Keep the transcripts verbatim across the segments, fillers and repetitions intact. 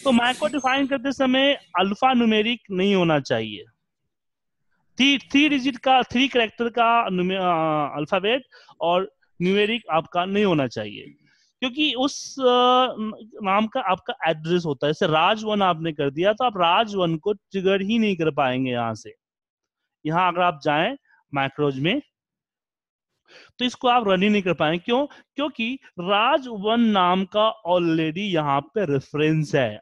तो macro define करते समय अल्फा न्यूमेरिक नहीं होना चाहिए, थ्री थ्री डिजिट का थ्री कैरेक्टर का अल्फाबेट और न्यूमेरिक आपका नहीं होना चाहिए, क्योंकि उस नाम का आपका एड्रेस होता है। जैसे राज वन आपने कर दिया तो आप राज वन को ट्रिगर ही नहीं कर पाएंगे यहां से। यहां अगर आप जाएं मैक्रोज में तो इसको आप रन ही नहीं कर पाएंगे। क्यों? क्योंकि राज वन नाम का ऑलरेडी यहां पे रेफरेंस है,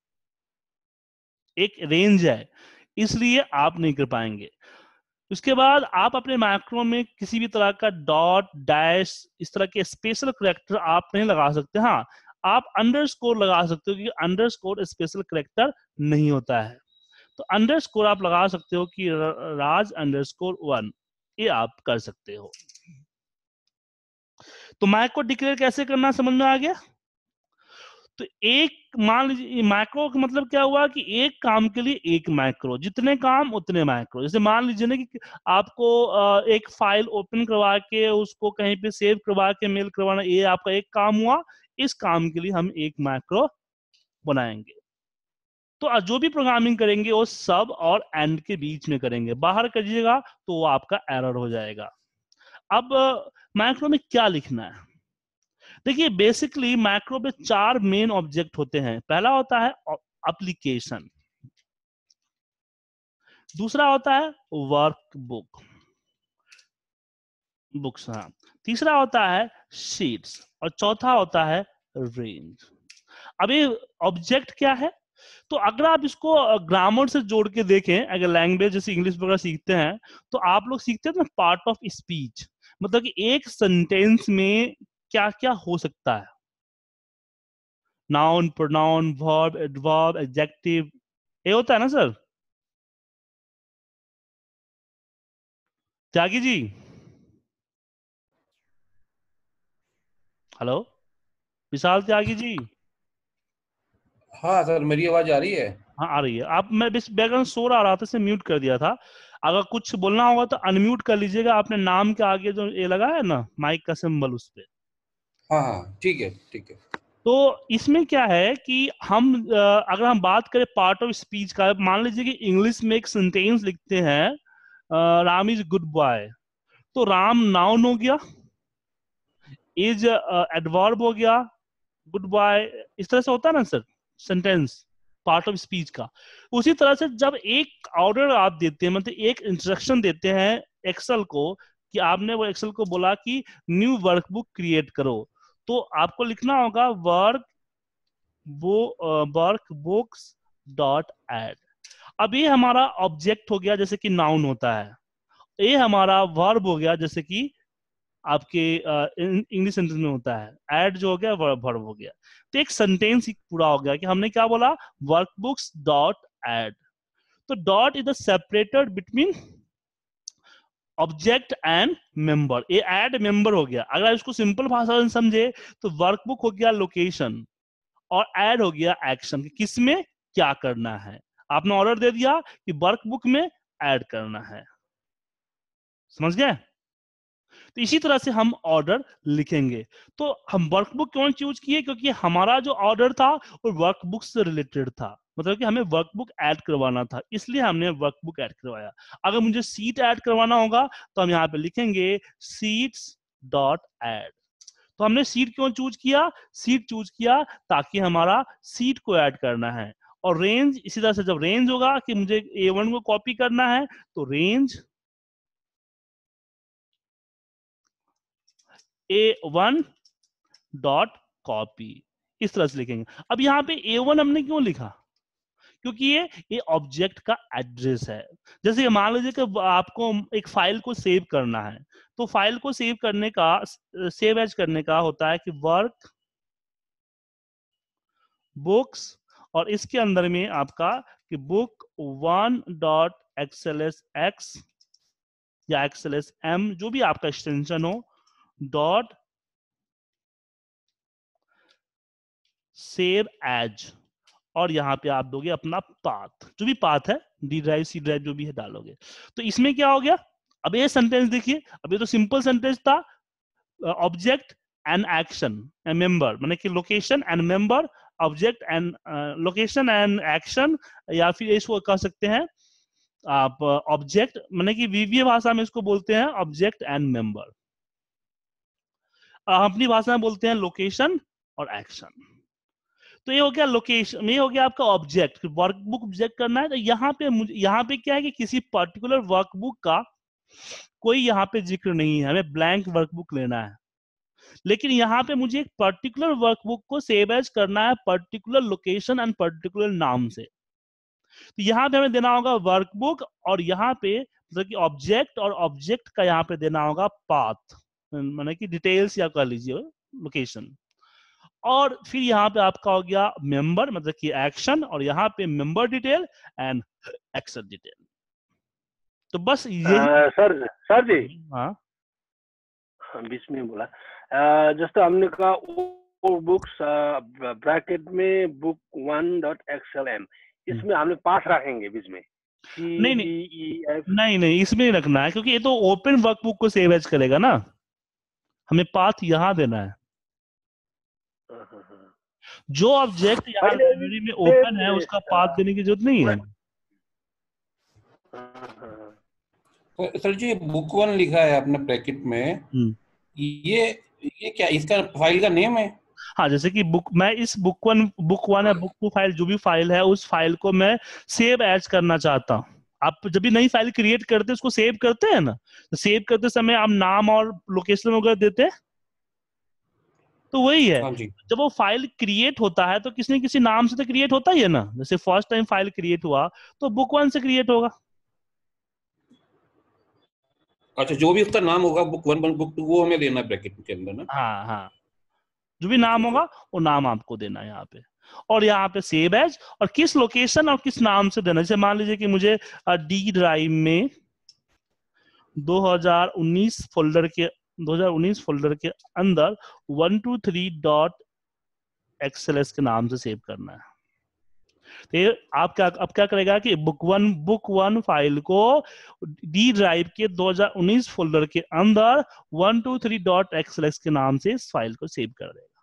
एक रेंज है, इसलिए आप नहीं कर पाएंगे। उसके बाद आप अपने मैक्रो में किसी भी तरह का डॉट डैश इस तरह के स्पेशल करेक्टर आप नहीं लगा सकते। हाँ, आप अंडरस्कोर लगा सकते हो, क्योंकि अंडरस्कोर स्पेशल करेक्टर नहीं होता है। तो अंडरस्कोर आप लगा सकते हो कि राज अंडरस्कोर वन, ये आप कर सकते हो। तो मैक्रो डिक्लेयर कैसे करना समझ में आ गया। तो एक मान लीजिए मैक्रो का मतलब क्या हुआ कि एक काम के लिए एक मैक्रो, जितने काम उतने मैक्रो। जैसे मान लीजिए ना कि आपको एक फाइल ओपन करवा के उसको कहीं पे सेव करवा के मेल करवाना, ये आपका एक काम हुआ। इस काम के लिए हम एक मैक्रो बनाएंगे। तो जो भी प्रोग्रामिंग करेंगे वो सब और एंड के बीच में करेंगे, बाहर करिएगा तो वो आपका एरर हो जाएगा। अब मैक्रो में क्या लिखना है, देखिए बेसिकली मैक्रो में चार मेन ऑब्जेक्ट होते हैं। पहला होता है एप्लीकेशन, दूसरा होता है वर्कबुक बुक्स, हाँ, तीसरा होता है शीट्स और चौथा होता है रेंज। अब ये ऑब्जेक्ट क्या है, तो अगर आप इसको ग्रामर से जोड़ के देखें, अगर लैंग्वेज जैसे इंग्लिश वगैरह सीखते हैं तो आप लोग सीखते हैं ना पार्ट ऑफ स्पीच, मतलब कि एक सेंटेंस में क्या क्या हो सकता है। Noun, pronoun, verb, adverb, adjective, ये होता है ना सर। त्यागी जी, हेलो, विशाल त्यागी जी। हाँ सर, मेरी आवाज आ रही है? हाँ आ रही है। आप, मैं बैकग्राउंड शोर आ रहा था, इसे म्यूट कर दिया था। अगर कुछ बोलना होगा तो अनम्यूट कर लीजिएगा, आपने नाम के आगे जो ये लगा है ना माइक का सिंबल, उस पे। हाँ हाँ, ठीक है ठीक है। तो इसमें क्या है कि हम अ, अगर हम बात करें पार्ट ऑफ स्पीच का, मान लीजिए कि इंग्लिश में एक सेंटेंस लिखते हैं, uh, Ram is good boy, तो राम नाउन हो गया, इज एडवर्ब हो गया, गुड बॉय, इस तरह से होता है ना sir sentence, part of speech का। उसी तरह से जब एक ऑर्डर आप देते हैं, मतलब एक इंस्ट्रक्शन देते हैं एक्सेल को, कि आपने वो एक्सेल को बोला कि न्यू वर्कबुक क्रिएट करो, तो आपको लिखना होगा वर्क वो वर्क बुक्स डॉट एड। अब ये हमारा ऑब्जेक्ट हो गया जैसे कि नाउन होता है, ये हमारा वर्ब हो गया जैसे कि आपके इंग्लिश सेंटेंस में होता है, ऐड जो हो गया वर्ब हो गया। तो एक सेंटेंस पूरा हो गया कि हमने क्या बोला, वर्कबुक्स डॉट ऐड। तो dot is the separated between object and member, ये ऐड मेंबर हो गया। अगर इसको सिंपल भाषा में समझे तो वर्कबुक हो गया लोकेशन और ऐड हो गया एक्शन, किसमें क्या करना है। आपने ऑर्डर दे दिया कि वर्कबुक में ऐड करना है, समझ गए। तो इसी तरह से हम ऑर्डर लिखेंगे। तो हम वर्कबुक क्यों चूज किए, क्योंकि हमारा जो ऑर्डर था वो वर्कबुक से रिलेटेड था, मतलब कि हमें वर्कबुक ऐड करवाना था, इसलिए हमने वर्कबुक ऐड करवाया। अगर मुझे सीट ऐड करवाना होगा तो हम यहाँ पे लिखेंगे सीट्स डॉट ऐड। तो हमने सीट क्यों चूज किया, सीट चूज किया ताकि हमारा सीट को ऐड करना है। और रेंज इसी तरह से, जब रेंज होगा कि मुझे ए वन को कॉपी करना है तो range A one dot copy, इस तरह से लिखेंगे। अब यहाँ पे ए वन हमने क्यों लिखा, क्योंकि ये ये ऑब्जेक्ट का एड्रेस है। जैसे मान लीजिए कि आपको एक फाइल को सेव करना है, तो फाइल को सेव करने का, सेव एज करने का होता है कि वर्क बुक्स, और इसके अंदर में आपका कि book one dot XLS X या एक्सएलएस एम, जो भी आपका एक्सटेंशन हो, डॉट सेव एज, और यहां पे आप दोगे अपना पाथ, जो भी पाथ है, डी ड्राइव सी ड्राइव जो भी है डालोगे। तो इसमें क्या हो गया, अब ये सेंटेंस देखिए, अब ये तो सिंपल सेंटेंस था, object and action and member, माने कि location and member object and location and action, या फिर इसको कह सकते हैं आप ऑब्जेक्ट, माने कि वीवीए भाषा में इसको बोलते हैं ऑब्जेक्ट एंड मेंबर, अपनी भाषा में बोलते हैं लोकेशन और एक्शन। तो ये हो गया लोकेशन, ये हो गया आपका ऑब्जेक्ट, वर्कबुक ऑब्जेक्ट करना है। तो यहाँ पे यहाँ पे क्या है कि किसी पर्टिकुलर वर्कबुक का कोई यहाँ पे जिक्र नहीं है, हमें ब्लैंक वर्कबुक लेना है। लेकिन यहाँ पे मुझे एक पर्टिकुलर वर्कबुक को सेव एज करना है पर्टिकुलर लोकेशन एंड पर्टिकुलर नाम से। तो यहाँ पे हमें देना होगा वर्कबुक, और यहाँ पे मतलब कि ऑब्जेक्ट, और ऑब्जेक्ट का यहाँ पे देना होगा पाथ, माने कि डिटेल्स या कह लीजिए लोकेशन। और फिर यहाँ पे आपका हो गया मेंबर मतलब कि एक्शन, और यहाँ पे member detail and action detail. तो बस ये सर सर जी, हाँ बीच में बोला, जैसे हमने कहा वो बुक्स ब्रैकेट में बुक वन डॉट एक्सएलएम, इसमें हमने पास रखेंगे बीच में C, नहीं नहीं D, E, F? नहीं नहीं इसमें नहीं रखना है, क्योंकि ये तो ओपन वर्कबुक को सेव एज करेगा ना, हमें पाथ यहाँ देना है। जो ऑब्जेक्ट यहाँ लाइब्रेरी में ओपन है उसका पाथ देने की जरूरत नहीं है। तो सर जी बुक वन लिखा है आपने ब्रैकेट में, ये ये क्या इसका फाइल का नेम है? हाँ, जैसे कि बुक, मैं इस बुक वन बुक वन है बुक टू फाइल जो भी फाइल है उस फाइल को मैं सेव एज करना चाहता हूँ। आप जब भी नई फाइल क्रिएट करते हैं उसको सेव करते हैं ना, तो सेव करते समय आप नाम और लोकेशन वगैरह देते हैं, तो वही है। हाँ जी। जब वो फाइल क्रिएट होता है तो किसी न किसी नाम से तो क्रिएट होता ही है ना। जैसे फर्स्ट टाइम फाइल क्रिएट हुआ तो बुक वन से क्रिएट होगा। अच्छा, जो भी उसका नाम होगा बुक वन बुक टू वो हमें देना है ब्रैकेट के अंदर ना? हाँ हाँ, जो भी नाम होगा वो नाम आपको देना है यहाँ पे, और यहाँ पे सेव एज, और किस लोकेशन और किस नाम से देना। जैसे मान लीजिए कि मुझे डी ड्राइव में दो हज़ार उन्नीस फोल्डर के दो हज़ार उन्नीस फोल्डर के अंदर one two three dot XLS के नाम से सेव करना है। तो ये आप क्या अब क्या करेगा कि book one book one file को डी ड्राइव के दो हज़ार उन्नीस फोल्डर के अंदर one two three dot XLS के नाम से इस फाइल को सेव कर देगा।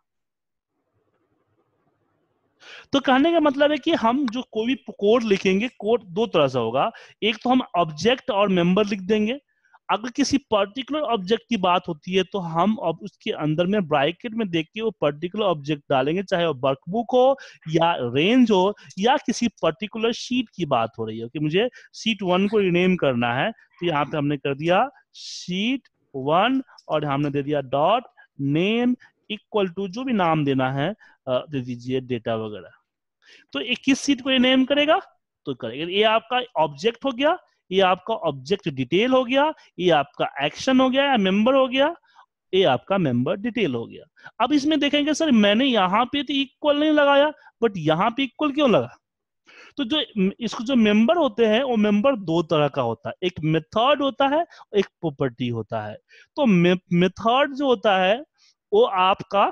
तो कहने का मतलब है कि हम जो कोई भी कोड लिखेंगे, कोड दो तरह से होगा। एक तो हम ऑब्जेक्ट और मेंबर लिख देंगे। अगर किसी पर्टिकुलर ऑब्जेक्ट की बात होती है तो हम अब उसके अंदर में ब्रैकेट में देख के वो पर्टिकुलर ऑब्जेक्ट डालेंगे, चाहे वो वर्कबुक हो या रेंज हो या किसी पर्टिकुलर शीट की बात हो रही हो कि मुझे शीट वन को रिनेम करना है, तो यहाँ पे हमने कर दिया शीट वन, और हमने दे दिया डॉट नेम इक्वल टू जो भी नाम देना है दे दीजिए डेटा वगैरह। तो एक किस शीट को रिनेम करेगा तो करेगा। ये आपका ऑब्जेक्ट हो गया, ये आपका ऑब्जेक्ट डिटेल हो गया, ये आपका एक्शन हो गया या मेंबर हो गया, ये आपका मेंबर डिटेल हो गया। अब इसमें देखेंगे सर मैंने यहाँ पे तो इक्वल नहीं लगाया, बट यहाँ पे इक्वल क्यों लगा। तो जो इसको जो मेंबर होते हैं वो मेंबर दो तरह का होता है, एक मेथड होता है, एक प्रॉपर्टी होता है। तो मेथड जो होता है वो आपका,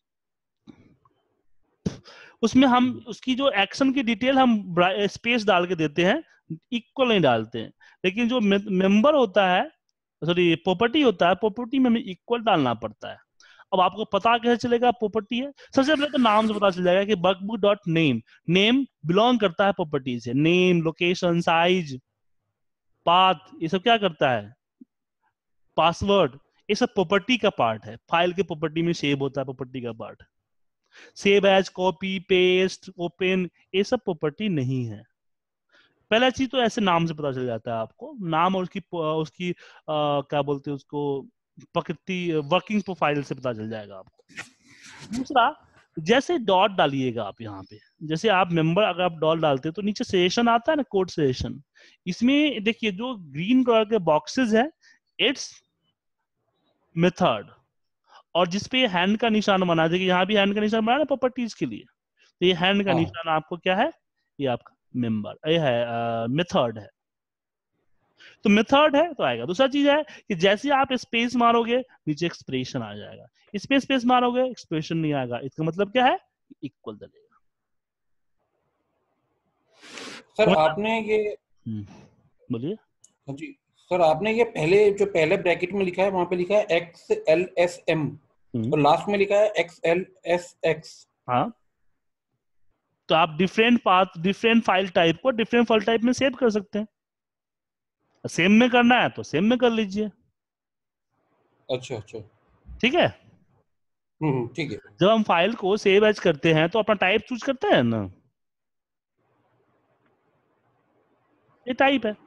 उसमें हम उसकी जो एक्शन की डिटेल हम स्पेस डाल के देते हैं, इक्वल नहीं डालते हैं। लेकिन जो मेंबर होता है, सॉरी प्रॉपर्टी होता है, प्रॉपर्टी में हमें इक्वल डालना पड़ता है। अब आपको पता कैसे चलेगा प्रॉपर्टी है? सबसे पहले तो नाम से पता चल जाएगा कि workbook dot name, name belong करता है प्रॉपर्टी से। नेम, लोकेशन, साइज, पाथ, ये सब क्या करता है, पासवर्ड, ये सब प्रॉपर्टी का पार्ट है। फाइल के प्रॉपर्टी में सेव होता है प्रॉपर्टी का part. Save as, copy, paste, open, ये सब प्रॉपर्टी नहीं है। पहला चीज तो ऐसे नाम से पता चल जाता है आपको, नाम और उसकी उसकी आ, क्या बोलते हैं उसको, प्रकृति, वर्किंग प्रोफाइल से पता चल जाएगा आपको। दूसरा, जैसे डॉट डालिएगा आप यहाँ पे, जैसे आप मेंबर अगर आप डॉट डालते हैं तो नीचे सेशन आता है ना, कोड सेशन। इसमें देखिए जो ग्रीन कलर के बॉक्सेस है, इट्स मेथड, और जिसपे हैंड का निशान बना, देखिए यहाँ भी हैंड का निशान बना है प्रॉपर्टीज के लिए, तो ये हैंड का निशान आपको क्या है, ये आपका मेंबर ये है, मेथड है। तो मेथड है तो आएगा। दूसरा चीज है कि जैसे आप स्पेस मारोगे नीचे एक्सप्रेशन आ जाएगा, स्पेस स्पेस मारोगे एक्सप्रेशन नहीं आएगा। इसका मतलब क्या है, इक्वल डलेगा। सर आपने ये बोलिए जी सर, आपने ये पहले जो पहले ब्रैकेट में लिखा है वहां पे लिखा है एक्स एल एस एम और लास्ट में लिखा है एक्स एल एस एक्स। हाँ, तो आप different path, different file type को डिफरेंट फाइल टाइप में सेव कर सकते हैं। सेम में करना है तो सेम में कर लीजिए। अच्छा अच्छा, ठीक है। हम्म ठीक है। जब हम फाइल को सेव एज करते हैं तो अपना टाइप चूज करते हैं ना, ये टाइप है।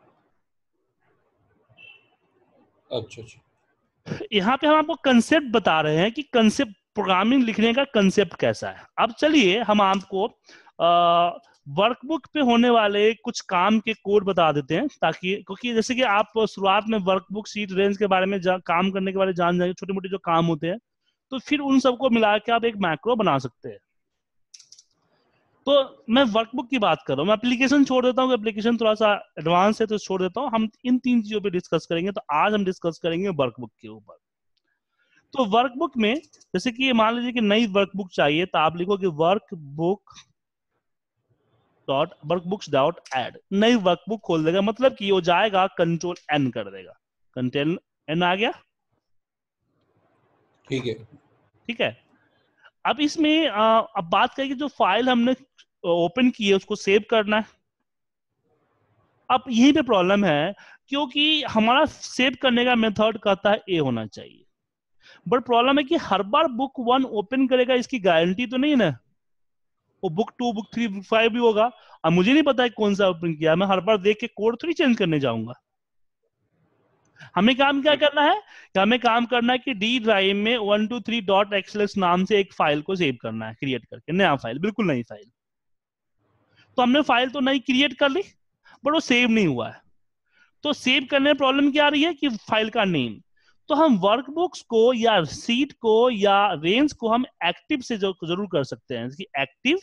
अच्छा अच्छा, यहाँ पे हम आपको कंसेप्ट बता रहे हैं कि कंसेप्ट, प्रोग्रामिंग लिखने का कंसेप्ट कैसा है। अब चलिए हम आपको वर्कबुक पे होने वाले कुछ काम के कोड बता देते हैं, ताकि, क्योंकि जैसे कि आप शुरुआत में वर्कबुक शीट रेंज के बारे में काम करने के बारे में जान जाएंगे, छोटे मोटे जो काम होते हैं, तो फिर उन सबको मिला के आप एक मैक्रो बना सकते हैं। तो मैं वर्कबुक की बात कर रहा हूँ, मैं एप्लीकेशन छोड़ देता हूँ, एप्लीकेशन थोड़ा सा एडवांस है तो छोड़ देता हूँ। हम इन तीन चीजों पे डिस्कस करेंगे। तो आज हम डिस्कस करेंगे वर्कबुक के ऊपर। तो वर्कबुक में जैसे कि मान लीजिए कि नई वर्कबुक चाहिए, तो आप लिखोगे workbook dot workbooks dot add, नई वर्कबुक खोल देगा, मतलब कि वो जाएगा कंट्रोल एन कर देगा, कंट्रोल एन आ गया। ठीक है ठीक है। अब इसमें आ, अब बात करेंगे, जो फाइल हमने ओपन की है उसको सेव करना है। अब यहीं पे प्रॉब्लम है, क्योंकि हमारा सेव करने का मेथड कहता है ए होना चाहिए, बट प्रॉब्लम है कि हर बार बुक वन ओपन करेगा इसकी गारंटी तो नहीं ना, वो book two, book three, book five भी होगा। अब मुझे नहीं पता है कौन सा ओपन किया, मैं हर बार देख के कोड थोड़ी चेंज करने जाऊंगा। हमें काम क्या करना है कि हमें काम करना है कि डी ड्राइव में one two three dot XLS नाम से एक फाइल को सेव करना है, क्रिएट करके नया फाइल, बिल्कुल नई फाइल। तो हमने फाइल तो नई क्रिएट कर ली, बट वो सेव नहीं हुआ है। तो सेव करने में प्रॉब्लम क्या आ रही है कि फाइल का नेम। तो हम वर्कबुक्स को या सीट को या रेंज को हम एक्टिव से जो जरूर कर सकते हैं, कि active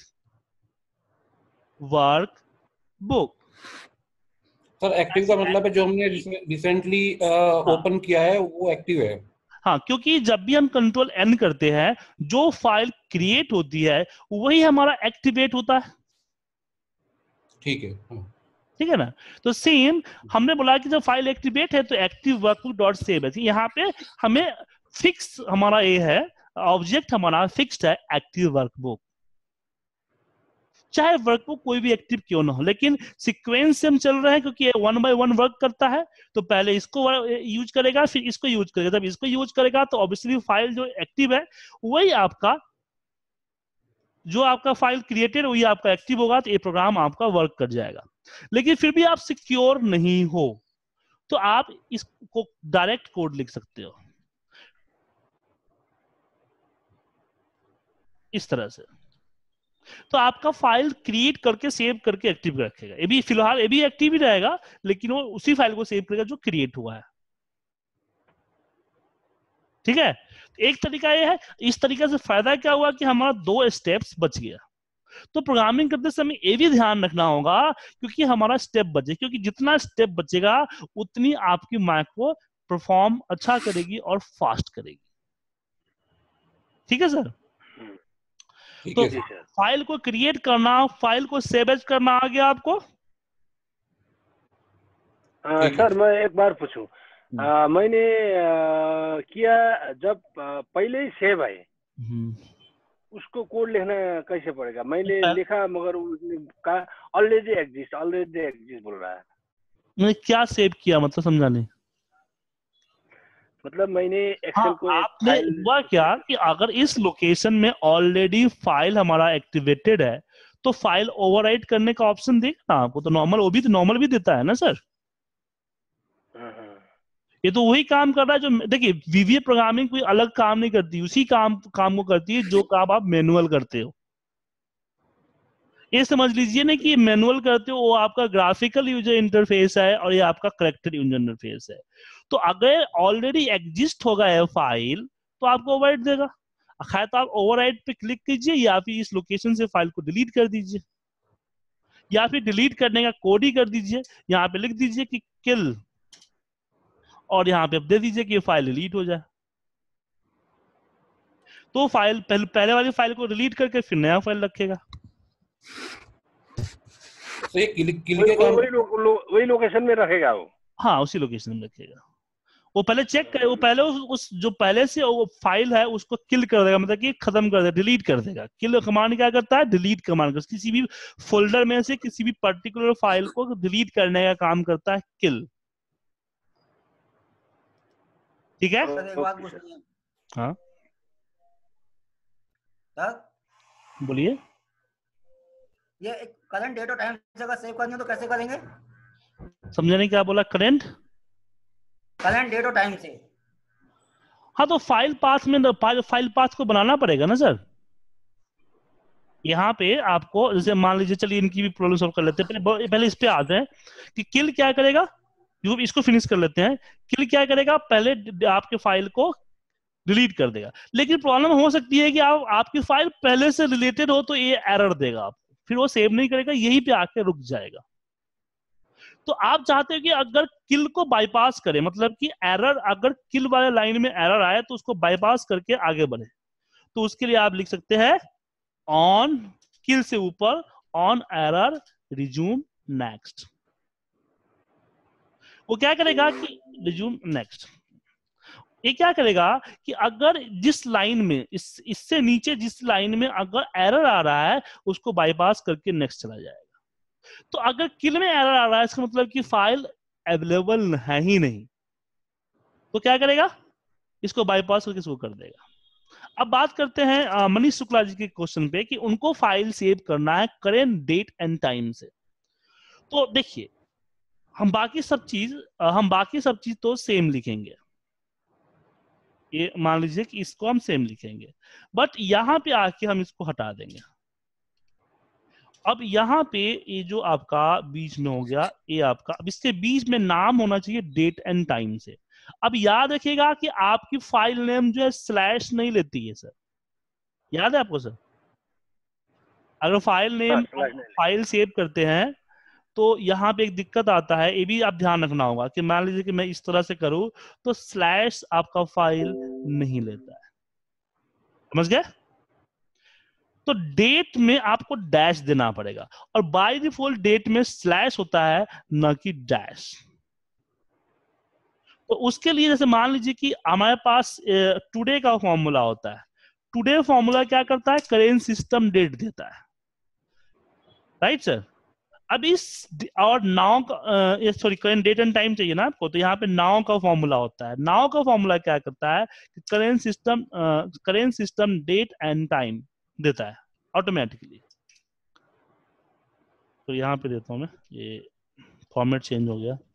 workbook. Sir active का मतलब है जो हमने रिसेंटली ओपन किया है वो एक्टिव है। हाँ, क्योंकि जब भी हम कंट्रोल एन करते हैं, जो फाइल क्रिएट होती है वही हमारा एक्टिवेट होता है। ठीक है, हाँ। ठीक है ना। तो सेम हमने बोला कि जब फाइल एक्टिवेट है तो एक्टिव वर्कबुक डॉट सेव है। यहाँ पे हमें फिक्स, हमारा ये है ऑब्जेक्ट, हमारा फिक्स्ड है एक्टिव वर्कबुक, चाहे वर्कबुक कोई भी एक्टिव क्यों ना हो, लेकिन सीक्वेंस से हम चल रहे हैं क्योंकि ये वन बाय वन वर्क करता है। तो पहले इसको यूज करेगा, फिर इसको यूज करेगा। जब इसको यूज करेगा तो ऑब्वियसली फाइल जो एक्टिव है वही आपका, जो आपका फाइल क्रिएटेड वही आपका एक्टिव होगा, तो ये प्रोग्राम आपका वर्क कर जाएगा। लेकिन फिर भी आप सिक्योर नहीं हो तो आप इसको डायरेक्ट कोड लिख सकते हो इस तरह से। तो आपका फाइल क्रिएट करके सेव करके एक्टिव रखेगा। ये भी फिलहाल ये भी एक्टिव ही रहेगा, लेकिन वो उसी फाइल को सेव करेगा जो क्रिएट हुआ है। ठीक है। एक तरीका ये है। इस तरीके से फायदा क्या हुआ कि हमारा दो स्टेप्स बच गया। तो प्रोग्रामिंग करते समय ये भी ध्यान रखना होगा, क्योंकि हमारा स्टेप बचे, क्योंकि जितना स्टेप बचेगा उतनी आपकी माइक्रो परफॉर्म अच्छा करेगी और फास्ट करेगी। ठीक है सर। ठीक तो है सर। फाइल को क्रिएट करना, फाइल को सेव एज करना आ गया आपको। आ, सर मैं एक बार पूछूं, आ, मैंने आ, किया जब आ, पहले ही सेव है, उसको कोड लिखना कैसे पड़ेगा? मैंने लिखा मगर उसने कहा ऑलरेडी एग्जिस्ट, ऑलरेडी एग्जिस्ट बोल रहा है। मैंने क्या सेव किया, मतलब समझा नहीं। मतलब मैंने एक्सेल हाँ, को एक आपने फाइल, हुआ क्या कि अगर इस लोकेशन में ऑलरेडी फाइल हमारा एक्टिवेटेड है तो फाइल ओवरराइट करने का ऑप्शन देगा ना आपको। तो नॉर्मल, वो भी तो नॉर्मल भी देता है ना सर। ये तो वही काम कर रहा है जो, देखिए वीवीए प्रोग्रामिंग कोई अलग काम नहीं करती, उसी काम काम को करती है जो काम आप मैनुअल करते हो। ये समझ लीजिए ना कि मैनुअल करते हो वो आपका ग्राफिकल यूजर इंटरफेस है और ये आपका करेक्टेड यूजर इंटरफेस है। तो अगर ऑलरेडी एग्जिस्ट होगा है फाइल तो आपको ओवरराइट देगा। खैर, तो आप ओवरराइट पे क्लिक कीजिए या फिर इस लोकेशन से फाइल को डिलीट कर दीजिए, या फिर डिलीट करने का कोड ही कर दीजिए। यहाँ पे लिख दीजिए कि किल, और यहाँ पे दे दीजिए कि ये फाइल डिलीट हो जाए। तो फाइल पहले, पहले वाली फाइल को डिलीट करके फिर नया फाइल रखेगा। तो ये किल, किल वही, के काम वही, लो, लो, वही लोकेशन में रखेगा वो। हाँ, उसी लोकेशन में रखेगा। वो पहले चेक करे, वो पहले उस, उस जो पहले से वो फाइल है उसको किल कर देगा, मतलब कि खत्म कर देगा, डिलीट कर देगा। किल कमांड क्या करता है? डिलीट कमांड, किसी भी फोल्डर में से किसी भी पर्टिकुलर फाइल को डिलीट करने का काम करता है किल। ठीक है? एक बात पूछनी है। हाँ सर बोलिए। ये एक करंट डेट और टाइम से अगर सेव करनी है तो कैसे करेंगे? समझा नहीं, क्या बोला? करंट करंट डेट और टाइम से। हाँ तो फाइल पाथ में, फाइल पाथ को बनाना पड़ेगा ना सर। यहाँ पे आपको जैसे मान लीजिए, चलिए इनकी भी प्रॉब्लम सॉल्व कर लेते हैं। पहले पहले इस पे आते हैं कि किल क्या करेगा। इसको फिनिश कर लेते हैं। किल क्या करेगा? पहले आपके फाइल को डिलीट कर देगा। लेकिन प्रॉब्लम हो सकती है कि आप आपकी फाइल पहले से रिलेटेड हो तो ये एरर देगा आपको, फिर वो सेव नहीं करेगा, यहीं पे आके रुक जाएगा। तो आप चाहते हो कि अगर किल को बाईपास करे, मतलब कि एरर, अगर किल वाले लाइन में एरर आए तो उसको बाईपास करके आगे बढ़े, तो उसके लिए आप लिख सकते हैं ऑन किल से ऊपर ऑन एरर रिज्यूम नेक्स्ट। वो क्या करेगा कि रिज्यूम नेक्स्ट, ये क्या करेगा कि अगर जिस लाइन में इस इससे नीचे जिस लाइन में अगर एरर आ रहा है उसको बाईपास करके नेक्स्ट चला जाएगा। तो अगर किल में एरर आ रहा है इसका मतलब कि फाइल अवेलेबल है ही नहीं, तो क्या करेगा? इसको बाईपास करके इसको कर देगा। अब बात करते हैं मनीष शुक्ला जी के क्वेश्चन पे कि उनको फाइल सेव करना है करेंट डेट एंड टाइम से। तो देखिए, हम बाकी सब चीज हम बाकी सब चीज तो सेम लिखेंगे, ये मान लीजिए कि इसको हम सेम लिखेंगे, बट यहां पे आके हम इसको हटा देंगे। अब यहाँ पे ये जो आपका बीच में हो गया, ये आपका, अब इसके बीच में नाम होना चाहिए डेट एंड टाइम से। अब याद रखिएगा कि आपकी फाइल नेम जो है स्लैश नहीं लेती है सर, याद है आपको सर? अगर फाइल नेम फाइल सेव करते हैं तो यहाँ पे एक दिक्कत आता है, ये भी आप ध्यान रखना होगा कि मान लीजिए कि मैं इस तरह से करूं तो स्लैश आपका फाइल नहीं लेता है, समझ गए? तो डेट में आपको डैश देना पड़ेगा, और बाय डिफॉल्ट डेट में स्लैश होता है न कि डैश। तो उसके लिए जैसे मान लीजिए कि हमारे पास टुडे का फॉर्मूला होता है। टुडे फॉर्मूला क्या करता है? करेंट सिस्टम डेट देता है, राइट सर? अब इस और नाउ का sorry current date and time चाहिए ना आपको, तो यहाँ पे नाउ का फॉर्मूला होता है। नाउ का फॉर्मूला क्या करता है कि current system current system date and time देता है ऑटोमेटिकली। तो यहाँ पे देता हूं मैं, ये फॉर्मेट चेंज हो गया।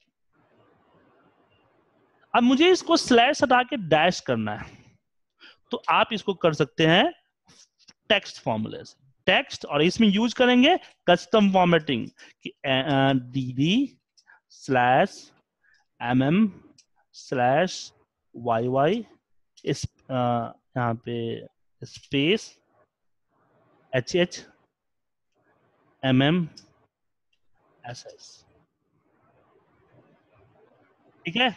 अब मुझे इसको स्लैश हटा के डैश करना है, तो आप इसको कर सकते हैं टेक्स्ट फॉर्मूले से, टेक्स्ट, और इसमें यूज करेंगे कस्टम फॉर्मेटिंग कि D slash M M slash Y Y, इस यहाँ पे space H H M M S S, ठीक है?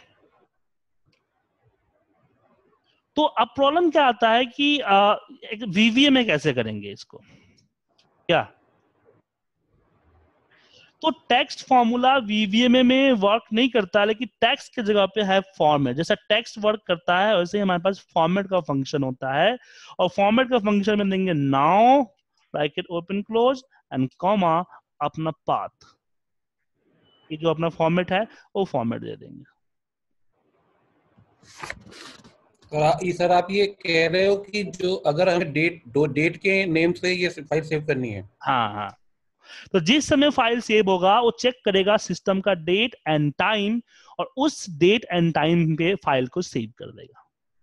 तो अब प्रॉब्लम क्या आता है कि वीवीए में कैसे करेंगे इसको, क्या? तो टेक्स्ट फॉर्मूला वीवीएम में वर्क नहीं करता, लेकिन टेक्स्ट की जगह पे है फॉर्मेट। जैसा टेक्स्ट वर्क करता है वैसे ही हमारे पास फॉर्मेट का फंक्शन होता है, और फॉर्मेट का फंक्शन में देंगे now bracket open close and comma अपना पाथ, ये जो अपना फॉर्मेट है वो फॉर्मेट दे देंगे। तो सर आप ये कह रहे हो कि जो अगर हमें डेट दो डेट के नेम से ये फाइल सेव करनी है? हाँ हाँ, तो जिस समय फाइल सेव होगा वो चेक करेगा सिस्टम का डेट एंड टाइम, और उस डेट एंड टाइम पे फाइल को सेव कर देगा।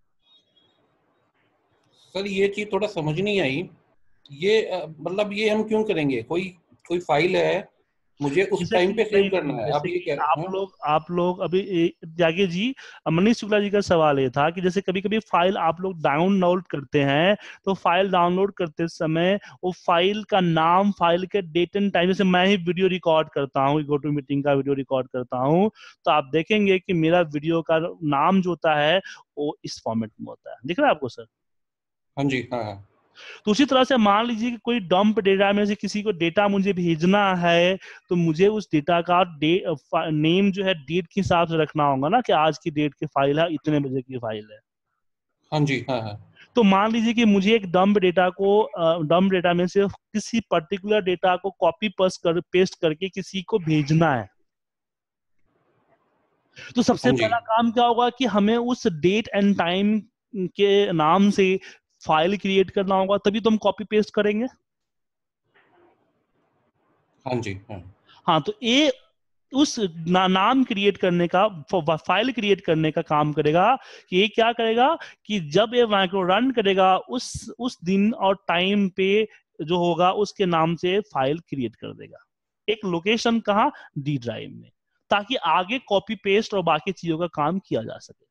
सर ये चीज थोड़ा समझ नहीं आई, ये मतलब ये हम क्यों करेंगे? कोई कोई फाइल है, मुझे उस टाइम पे सेव करना है, आप ये कह रहे हैं? आप लोग आप लोग अभी जागे जी, मनीष शुक्ला जी का सवाल ये था कि जैसे कभी कभी फाइल आप लोग डाउनलोड करते हैं, तो फाइल डाउनलोड करते समय वो फाइल का नाम, फाइल के डेट एंड टाइम, जैसे मैं ही वीडियो रिकॉर्ड करता हूँ, गो टू मीटिंग का वीडियो रिकॉर्ड करता हूँ, तो आप देखेंगे कि मेरा वीडियो का नाम जो होता है वो इस फॉर्मेट में होता है। दिख रहा है आपको सर? हाँ जी, हाँ हाँ। तो उसी तरह से मान लीजिए कि कोई डंप डेटा में से किसी को डेटा मुझे भेजना है, तो मुझे उस डेटा का नेम जो है डेट के हिसाब से रखना होगा ना, कि आज की डेट की फाइल है, इतने बजे की फाइल है। हाँ जी, हाँ हाँ। तो मान लीजिए कि मुझे एक डंप डेटा को डंप डेटा में से किसी पर्टिकुलर डेटा को कॉपी पेस्ट कर पेस्ट करके किसी को भेजना है। तो सबसे हाँ जी, पहला काम क्या होगा कि हमें उस डेट एंड टाइम के नाम से फाइल क्रिएट करना होगा, तभी तो हम कॉपी पेस्ट करेंगे। हाँ जी, हाँ। हाँ, तो ये उस ना, नाम क्रिएट करने का, फाइल क्रिएट करने का काम करेगा कि ये क्या करेगा कि जब ये माइक्रो रन करेगा उस उस दिन और टाइम पे जो होगा उसके नाम से फाइल क्रिएट कर देगा, एक लोकेशन कहाँ, डी ड्राइव में, ताकि आगे कॉपी पेस्ट और बाकी चीजों का काम किया जा सके।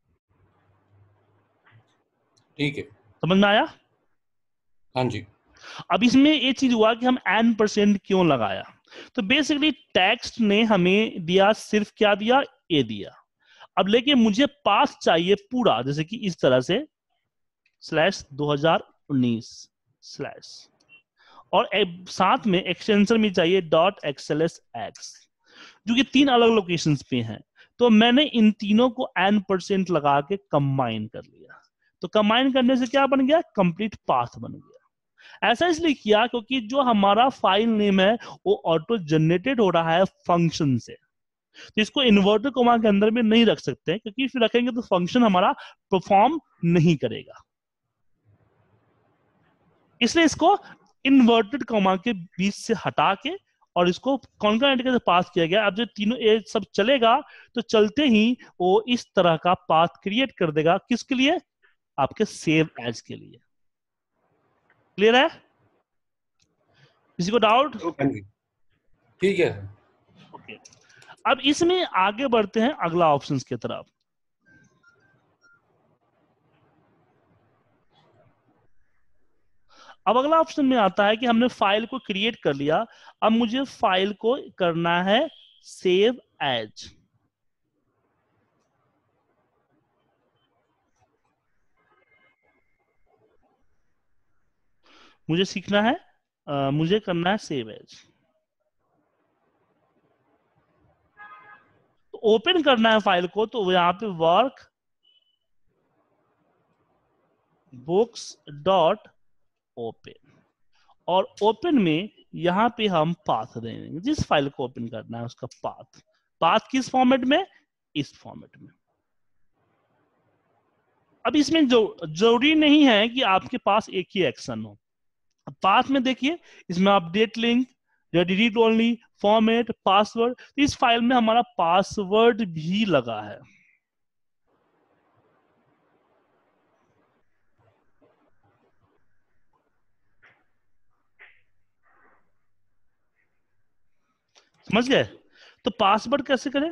ठीक है, समझ में आया? हाँ जी। अब इसमें ये चीज हुआ कि हम एन परसेंट क्यों लगाया। तो बेसिकली टेक्स्ट ने हमें दिया, सिर्फ क्या दिया, ए दिया। अब लेके मुझे पाथ चाहिए पूरा, जैसे कि इस तरह से स्लैश दो हजार उन्नीस स्लैश, और साथ में एक्सटेंशन भी चाहिए डॉट एक्सएलएस एक्स, जो कि तीन अलग लोकेशंस पे हैं। तो मैंने इन तीनों को एन परसेंट लगा के कंबाइन कर लिया। तो कंबाइन करने से क्या बन गया, कंप्लीट पाथ बन गया। ऐसा इसलिए किया क्योंकि जो हमारा फाइल नेम है वो ऑटो जनरेटेड हो रहा है फंक्शन से, तो इसको इन्वर्टेड कॉमा के अंदर में नहीं रख सकते, क्योंकि फिर रखेंगे तो फंक्शन हमारा परफॉर्म नहीं करेगा। इसलिए इसको इन्वर्टेड कॉमा के बीच से हटा के और इसको कॉन्करेंट के पास किया गया। अब जो तीनों ये सब चलेगा तो चलते ही वो इस तरह का पाथ क्रिएट कर देगा। किसके लिए, आपके सेव एज के लिए। क्लियर है? किसी को डाउट? हाँ जी, ठीक है। ओके, अब इसमें आगे बढ़ते हैं अगला ऑप्शंस की तरफ। अब अगला ऑप्शन में आता है कि हमने फाइल को क्रिएट कर लिया, अब मुझे फाइल को करना है सेव एज। मुझे सीखना है, आ, मुझे करना है सेव एज। तो ओपन करना है फाइल को, तो यहां पे वर्क बुक्स डॉट ओपन, और ओपन में यहां पे हम पाथ देंगे, जिस फाइल को ओपन करना है उसका पाथ। पाथ किस फॉर्मेट में, इस फॉर्मेट में। अब इसमें जो जरूरी नहीं है कि आपके पास एक ही एक्शन हो। पाथ में देखिए, इसमें update link, delete only, format, password. तो इस फाइल में हमारा पासवर्ड भी लगा है। समझ गए? तो पासवर्ड कैसे करें?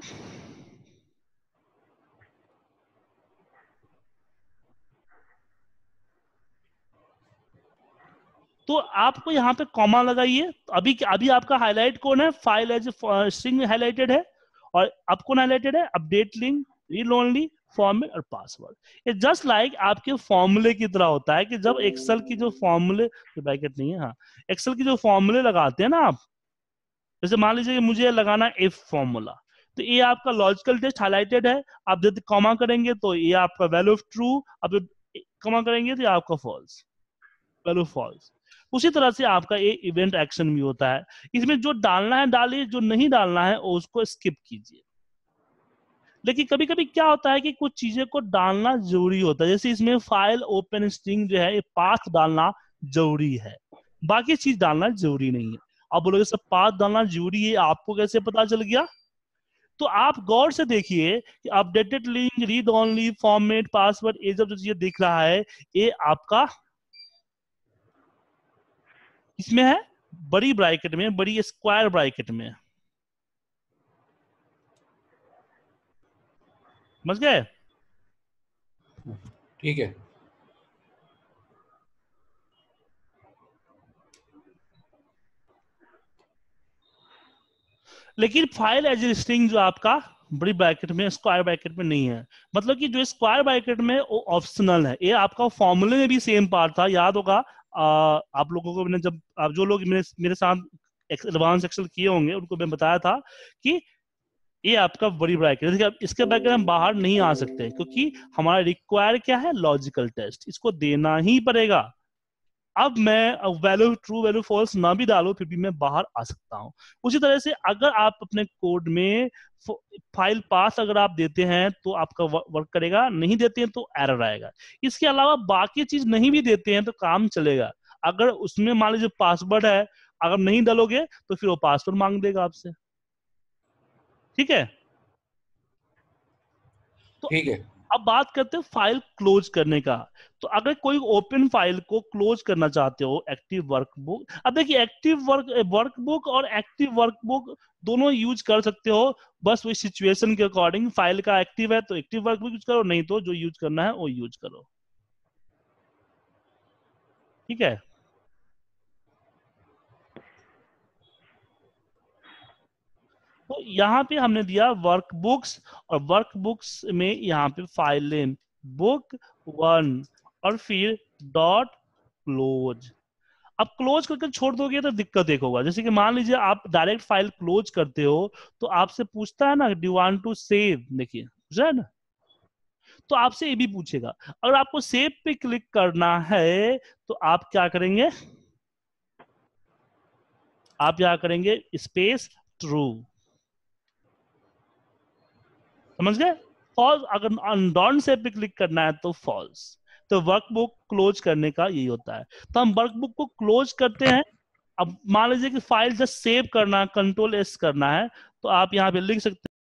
तो आपको यहाँ पे कॉमा लगाइए। अभी अभी आपका हाईलाइट कौन है, फाइल एज स्ट्रिंग हाईलाइटेड है, और अब कौन हाईलाइटेड है, update link, read only, format और पासवर्ड। ये जस्ट लाइक आपके फॉर्मूले की तरह होता है कि जब एक्सेल की जो फॉर्मूले, ब्रैकेट नहीं है, हाँ, एक्सेल की जो फॉर्मूले लगाते हैं ना आप, जैसे मान लीजिए कि मुझे लगाना इफ फॉर्मूला, तो ये आपका लॉजिकल टेस्ट हाईलाइटेड है, आप जब कॉमा करेंगे तो ये आपका वैल्यू ऑफ ट्रू, अब कॉमा करेंगे तो ये आपका फॉल्स, वैल्यू फॉल्स। उसी तरह से आपका ये इवेंट एक्शन भी होता है। इसमें जो डालना है डालिए, जो नहीं डालना है उसको स्किप कीजिए। लेकिन कभी कभी क्या होता है कि कुछ चीजें को डालना जरूरी होता है, जैसे इसमें फाइल ओपन स्ट्रिंग जो है, ये पाथ डालना जरूरी है, बाकी चीज डालना जरूरी नहीं है। आप बोलोगे सब पाथ डालना जरूरी है, आपको कैसे पता चल गया? तो आप गौर से देखिए कि updated link, read only, format, password, ये जब जो चीजें दिख रहा है, ये आपका इसमें है बड़ी ब्रैकेट में, बड़ी स्क्वायर ब्रैकेट में। समझ गए? ठीक है। लेकिन फाइल एज स्ट्रिंग जो आपका बड़ी ब्रैकेट में, स्क्वायर ब्रैकेट में नहीं है। मतलब कि जो स्क्वायर ब्रैकेट में वो ऑप्शनल है। ये आपका फॉर्मूले में भी सेम पार्ट था, याद होगा आ, आप लोगों को मैंने जब आप जो लोग मेरे मेरे साथ एडवांस एक्सेल किए होंगे उनको मैं बताया था कि ये आपका बड़ी ब्रैकेट, देखिए अब इसके ब्रैकेट हम बाहर नहीं आ सकते क्योंकि हमारा रिक्वायर क्या है, लॉजिकल टेस्ट, इसको देना ही पड़ेगा। अब मैं वैल्यू ट्रू वैल्यू फॉल्स ना भी डालो फिर भी मैं बाहर आ सकता हूं। उसी तरह से अगर आप अपने कोड में फाइल पास अगर आप देते हैं तो आपका वर्क करेगा, नहीं देते हैं तो एरर आएगा। इसके अलावा बाकी चीज नहीं भी देते हैं तो काम चलेगा। अगर उसमें मान लीजिए पासवर्ड है, अगर नहीं डालोगे तो फिर वो पासवर्ड मांग देगा आपसे, ठीक है। तो ठीक है। अब बात करते हैं फाइल क्लोज करने का। तो अगर कोई ओपन फाइल को क्लोज करना चाहते हो एक्टिव वर्कबुक, अब देखिए एक्टिव वर्क वर्कबुक और एक्टिव वर्कबुक दोनों यूज कर सकते हो, बस वही सिचुएशन के अकॉर्डिंग। फाइल का एक्टिव है तो एक्टिव वर्कबुक यूज करो, नहीं तो जो यूज करना है वो यूज करो, ठीक है। तो यहाँ पे हमने दिया वर्कबुक्स, और वर्कबुक्स में यहाँ पे फाइल नेम बुक वन और फिर डॉट क्लोज। अब क्लोज करके छोड़ दोगे तो दिक्कत एक होगा, जैसे कि मान लीजिए आप डायरेक्ट फाइल क्लोज करते हो तो आपसे पूछता है ना, डू वांट टू सेव, देखिए पूछा है ना, तो आपसे ये भी पूछेगा। अगर आपको सेव पे क्लिक करना है तो आप क्या करेंगे, आप क्या करेंगे, स्पेस ट्रू, समझ गए। फॉल्स, अगर डॉन सेव पे क्लिक करना है तो फॉल्स। तो वर्कबुक क्लोज करने का यही होता है। तो हम वर्कबुक को क्लोज करते हैं। अब मान लीजिए कि फाइल जस्ट सेव करना है, कंट्रोल एस करना है, तो आप यहाँ पे लिख सकते हैं